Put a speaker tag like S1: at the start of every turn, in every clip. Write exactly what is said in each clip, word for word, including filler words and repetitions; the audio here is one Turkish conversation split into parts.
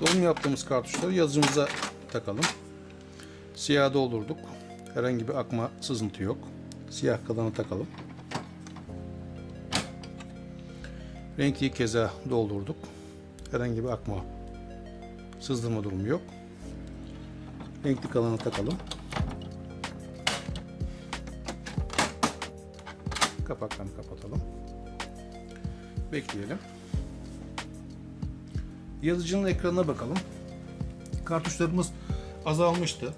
S1: Dolum yaptığımız kartuşları yazıcımıza takalım. Siyah doldurduk. Herhangi bir akma, sızıntı yok. Siyah kalanı takalım. Renkliyi keza doldurduk. Herhangi bir akma, sızdırma durumu yok. Renkli kalanı takalım. Kapaklarını kapatalım. Bekleyelim. Yazıcının ekranına bakalım. Kartuşlarımız azalmıştı.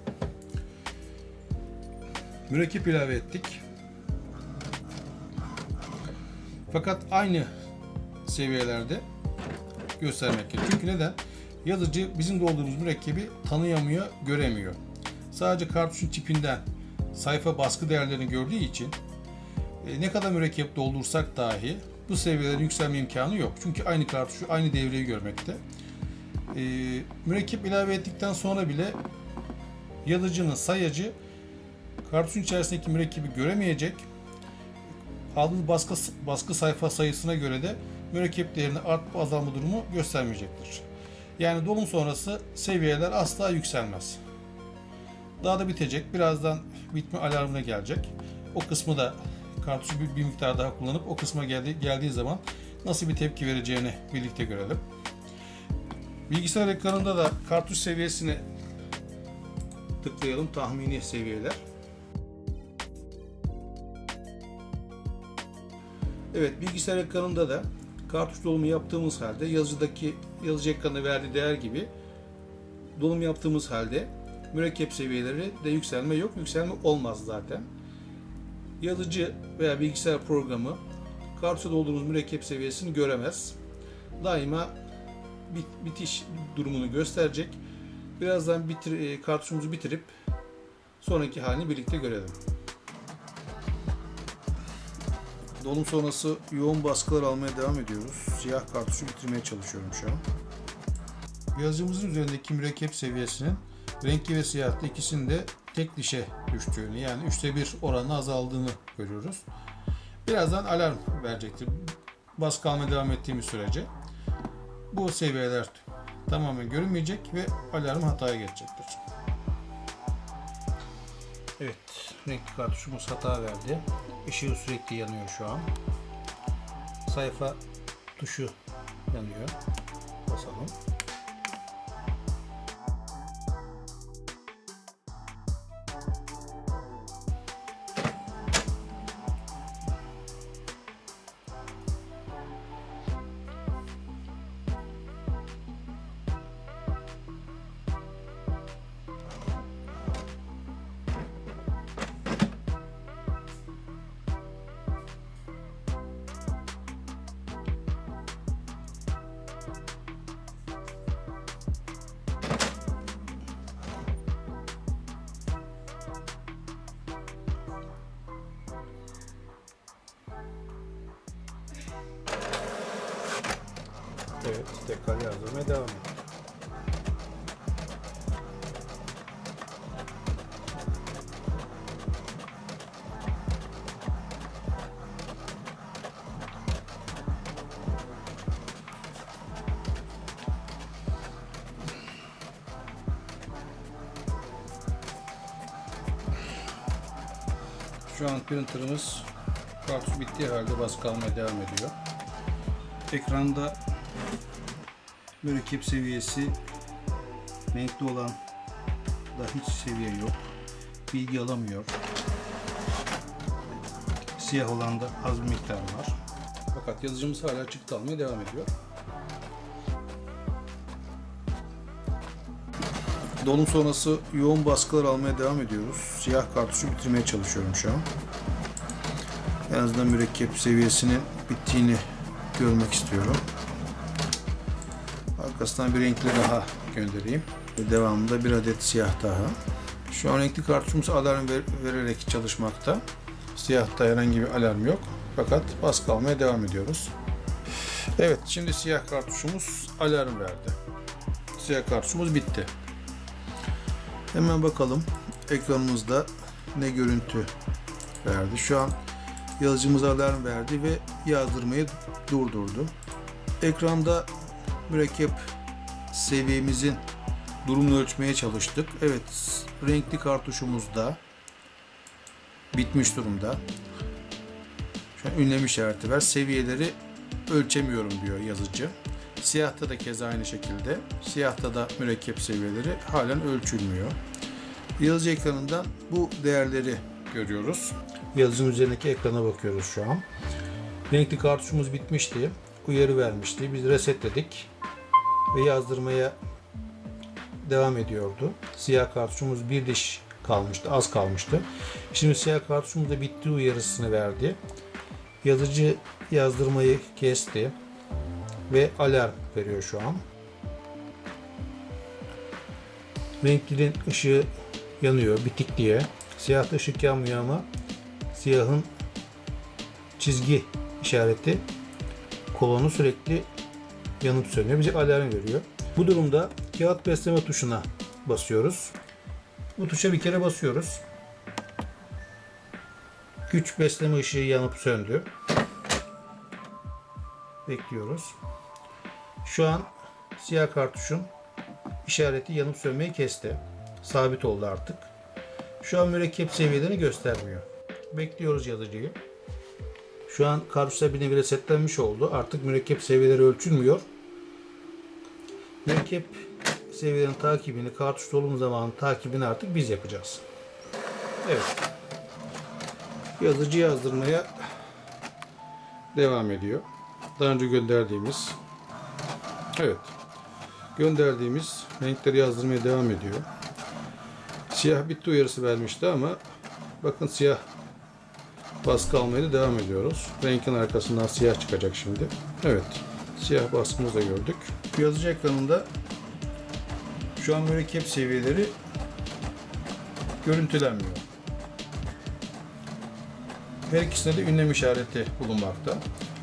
S1: Mürekkep ilave ettik. Fakat aynı seviyelerde göstermek gerekiyor. Çünkü neden? Yazıcı bizim doldurduğumuz mürekkebi tanıyamıyor, göremiyor. Sadece kartuşun tipinden sayfa baskı değerlerini gördüğü için e, ne kadar mürekkep doldursak dahi bu seviyelerin yükselme imkanı yok. Çünkü aynı kartuşu, aynı devreyi görmekte. E, mürekkep ilave ettikten sonra bile yazıcının sayacı kartuşun içerisindeki mürekkebi göremeyecek. Aldığınız baskı, baskı sayfa sayısına göre de mürekkep değerini artma azalma durumu göstermeyecektir. Yani dolum sonrası seviyeler asla yükselmez. Daha da bitecek. Birazdan bitme alarmına gelecek. O kısmı da kartuşu bir, bir miktar daha kullanıp o kısma geldi, geldiği zaman nasıl bir tepki vereceğini birlikte görelim. Bilgisayar ekranında da kartuş seviyesini tıklayalım. Tahmini seviyeler. Evet, bilgisayar ekranında da kartuş dolumu yaptığımız halde yazıcıdaki yazıcı ekranına verdiği değer gibi dolum yaptığımız halde mürekkep seviyeleri de yükselme yok. Yükselme olmaz zaten. Yazıcı veya bilgisayar programı kartuşa doldurduğumuz mürekkep seviyesini göremez. Daima bit, bitiş durumunu gösterecek. Birazdan bitir, kartuşumuzu bitirip sonraki halini birlikte görelim. Dolum sonrası yoğun baskılar almaya devam ediyoruz. Siyah kartuşu bitirmeye çalışıyorum şu an. Yazıcımızın üzerindeki mürekkep seviyesinin renkli ve siyahlı ikisinin de tek dişe düştüğünü, yani üçte bir oranı azaldığını görüyoruz. Birazdan alarm verecektir. Baskı almaya devam ettiğimiz sürece bu seviyeler tamamen görünmeyecek ve alarm hataya geçecektir. Evet, renkli kartuşumuz hata verdi. Işığı sürekli yanıyor şu an. Sayfa tuşu yanıyor. Basalım. Evet, tekrar yazdırmaya devam edelim. Şu an printerımız kartuş bittiği halde baskı almaya devam ediyor. Ekranda mürekkep seviyesi renkli olan da hiç seviye yok. Bilgi alamıyor. Siyah olan da az bir miktar var. Fakat yazıcımız hala çıktı almaya devam ediyor. Dolum sonrası yoğun baskılar almaya devam ediyoruz. Siyah kartuşu bitirmeye çalışıyorum şu an. En azından mürekkep seviyesinin bittiğini görmek istiyorum. Arkasından bir renkli daha göndereyim. Ve devamında bir adet siyah daha. Şu an renkli kartuşumuz alarm ver vererek çalışmakta. Siyahta herhangi bir alarm yok. Fakat baskı almaya devam ediyoruz. Evet, şimdi siyah kartuşumuz alarm verdi. Siyah kartuşumuz bitti. Hemen bakalım ekranımızda ne görüntü verdi. Şu an yazıcımız alarm verdi ve yazdırmayı durdurdu. Ekranda mürekkep seviyemizin durumunu ölçmeye çalıştık. Evet, renkli kartuşumuz da bitmiş durumda. Şu an ünlem işareti var. Seviyeleri ölçemiyorum diyor yazıcı. Siyahta da keza aynı şekilde. Siyahta da mürekkep seviyeleri halen ölçülmüyor. Yazıcı ekranından bu değerleri görüyoruz. Yazıcının üzerindeki ekrana bakıyoruz şu an. Renkli kartuşumuz bitmişti. Uyarı vermişti. Biz resetledik ve yazdırmaya devam ediyordu. Siyah kartuşumuz bir diş kalmıştı, az kalmıştı. Şimdi siyah kartuşumuz da bitti uyarısını verdi. Yazıcı yazdırmayı kesti ve alarm veriyor şu an. Renklinin ışığı yanıyor, bitik diye. Siyahta ışık yanmıyor ama siyahın çizgi işareti kolonu sürekli yanıp sönüyor. Bize alarm veriyor. Bu durumda kağıt besleme tuşuna basıyoruz. Bu tuşa bir kere basıyoruz. Güç besleme ışığı yanıp söndü. Bekliyoruz. Şu an siyah kartuşun işareti yanıp sönmeyi kesti. Sabit oldu artık. Şu an mürekkep seviyelerini göstermiyor. Bekliyoruz yazıcıyı. Şu an kartuşlar bir nevi resetlenmiş oldu. Artık mürekkep seviyeleri ölçülmüyor. Mürekkep seviyelerin takibini, kartuş dolum zamanı takibini artık biz yapacağız. Evet. Yazıcı yazdırmaya devam ediyor. Daha önce gönderdiğimiz evet gönderdiğimiz renkleri yazdırmaya devam ediyor. Siyah bitti uyarısı vermişti ama bakın siyah baskı almaya da devam ediyoruz. Renkin arkasından siyah çıkacak şimdi. Evet. Siyah baskımızı da gördük. Yazıcı ekranında şu an mürekkep seviyeleri görüntülenmiyor. Her ikisinde de ünlem işareti bulunmakta.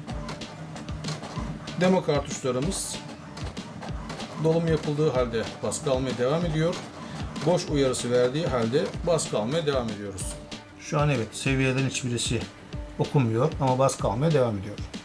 S1: Demo kartuşlarımız dolum yapıldığı halde baskı almaya devam ediyor. Boş uyarısı verdiği halde baskı almaya devam ediyoruz. Şu an evet seviyelerin hiçbirisi okunmuyor ama baskı almaya devam ediyor.